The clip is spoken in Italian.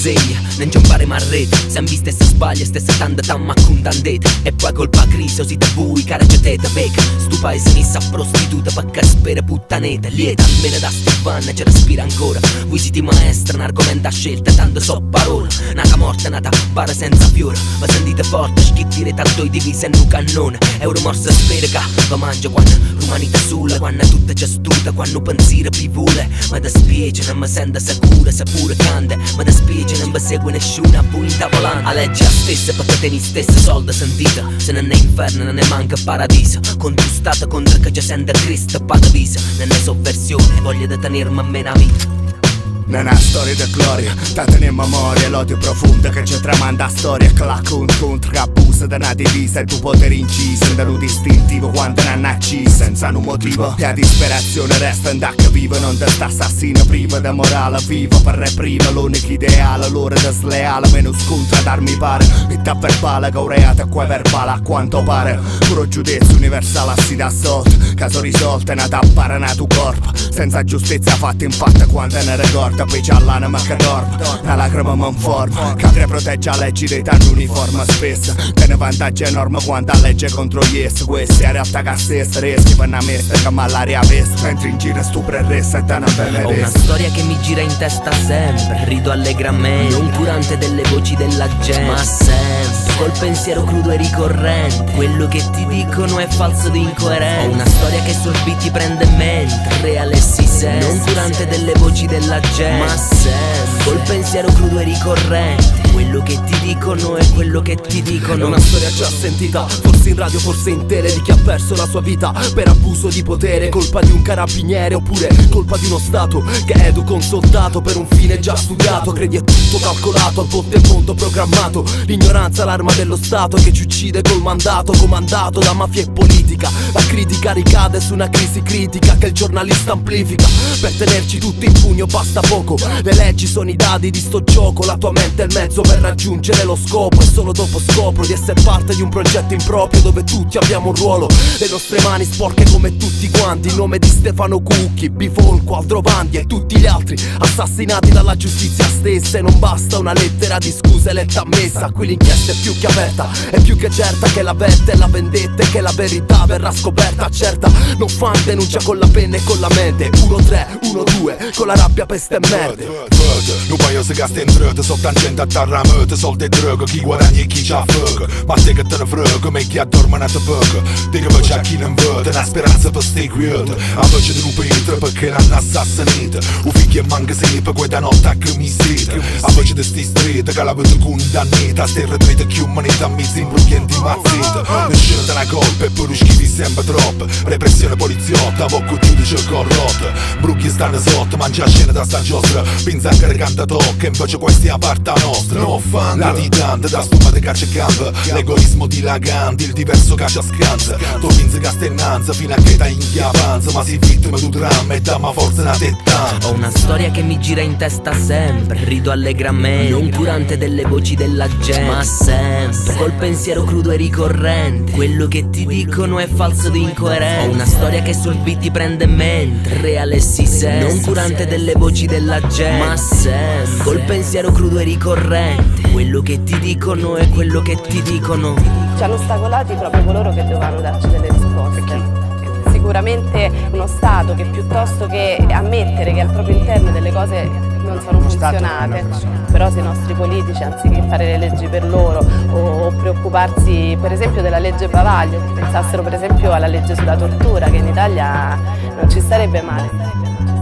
sveglia, non giambare marrete. Se viste se sbaglia, stessa tanta tamma contandete. E poi colpa crisi, o siete voi, cara getete pecca. Stu paese mi sa prostituta, perché spera puttaneta. Lieta, almeno da Stefana ci respira ancora. Voi siete maestra, un argomento a scelta, tanto so parola. Nata morta, nata bara senza fiore. Ma sentite forte, schittirete a due divise in un cannone. Euro morsa spera che va mangia quando l'umanità sulla. Quando tutta c'è stuta, quando pensiero più vuole. Ma da spiegge, non mi sento sicura, se pure cante. Ma da spiegge, non mi segue nessuna, voi tavolante. A legge a stessa, perché te ne stesse soldi sentite. Se non è inferno, non ne manca paradiso. Contro stato, contro che ci sente Cristo, patavisa. Non è sovversione, voglio detenermi a me una vita. Non è storia di gloria, da tenere in memoria l'odio profondo che ci tramanda a storia. Che la contro che abusa da una divisa e tu potere inciso da un distintivo quando non è acciso senza un motivo. E la disperazione resta in che vivo, non da sta assassino priva da morale vivo. Per reprima l'unico ideale, l'ora da sleale, meno scontra darmi pare. Metta verbale che aureata qua verbale a quanto pare. Puro giudizio universale si dà sotto, caso risolto è nata a parana tu corpo. Senza giustizia fatta in fatta quando ne ricorda. Poi c'ha l'anima che dorme, una lacrima mi informa. Che protegge la legge dei tanti uniforme spesso. Tiene vantaggio enorme quando la legge contro gli essi. Questi in realtà che stessa rischi per una messa che malaria veste. Mentre in giro stupra e resta e te ne benedesta. Ho una storia che mi gira in testa sempre, rido allegramente, non curante delle voci della gente, ma sempre col pensiero crudo e ricorrente. Quello che ti dicono è falso ed incoerente. Ho una storia che sul beat ti prende mente, reale si sente, non curante delle voci della gente, ma sempre col pensiero crudo e ricorrente. Quello che ti dicono è quello che ti dicono. È una storia già sentita, forse in radio, forse in tele, di chi ha perso la sua vita per abuso di potere. Colpa di un carabiniere oppure colpa di uno stato che educa un soldato per un fine già studiato. Credi è tutto calcolato, al botte e conto programmato. L'ignoranza l'arma dello stato che ci uccide col mandato comandato da mafia e politica. La critica ricade su una crisi critica che il giornalista amplifica. Per tenerci tutti in pugno basta poco, le leggi sono i dadi di sto gioco. La tua mente è il mezzo per raggiungere lo scopo, e solo dopo scopro di essere parte di un progetto improprio dove tutti abbiamo un ruolo. Le nostre mani sporche come tutti quanti, il nome di Stefano Cucchi, Bifolco, Aldrovandi e tutti gli altri assassinati dalla giustizia stessa. E non basta una lettera di scuse letta a messa, qui l'inchiesta è più che aperta, è più che certa che la vetta è la vendetta e che la verità verrà scoperta. Certa, non fan denuncia con la penna e con la mente. 1-3, 1-2, con la rabbia peste e merde. Non paese che sta in tröte, so tangente a terramöte, soldi e droga, chi guadagna e chi c'ha fuoco. Ma te che te ne frega, me chi addormena te poco. Te che c'è chi non vede, una speranza per stare quiete. A voce di un pietre perché l'hanno assassinata. Un figlio manca sempre quella notte che mi siete. A voce di sti strette che l'avete condannata. A sterre dritte che umanità a mezzo imbruglienti mazzete. Nessuno te una colpa e poi schifi sempre troppo. Repressione poliziotta, vocco giudice corrotto. Brucchi stanno sotto, mangia la scena da sta giostra. Pensa che canta tocca, invece questi a parte nostra. No fan, latitante, da stuma di caccia e campo. L'egoismo dilagante, il diverso caccia scanza. Tu pensi che stai innanzi fino a che t'hai inchiapanza. Ma sei vittima di dramma e damma forza una tettanza. Ho una storia che mi gira in testa sempre, rido allegramente, non curante delle voci della gente, ma sempre col pensiero crudo e ricorrente. Quello che ti dicono è falso ed incoerente. Ho una storia che sul beat ti prende mente, reale si sente, non curante delle voci della gente, ma sempre col pensiero crudo e ricorrente. Quello che ti dicono è quello che ti dicono. Ci hanno ostacolati proprio coloro che dovevano darci delle risposte. Sicuramente uno Stato che piuttosto che ammettere che al proprio interno delle cose non sono funzionate, però se i nostri politici, anziché fare le leggi per loro o preoccuparsi per esempio della legge bavaglio, pensassero per esempio alla legge sulla tortura, che in Italia non ci starebbe male.